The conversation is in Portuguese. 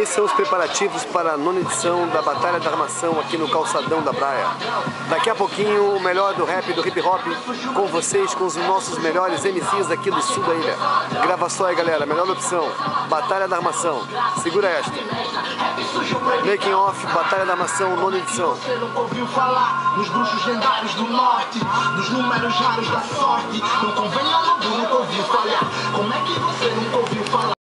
são os preparativos para a 9ª edição da Batalha da Armação aqui no Calçadão da Praia. Daqui a pouquinho, o melhor do rap e do hip hop com vocês, com os nossos melhores MCs aqui do sul da ilha. Grava só aí, galera, melhor opção, Batalha da Armação. Segura esta. Making Off, Batalha da Armação, 9ª edição. Você nunca ouviu falar nos bruxos lendários do norte, dos números raros da sorte. Não convém a lobo, nunca ouviu falar. Como é que você nunca ouviu falar?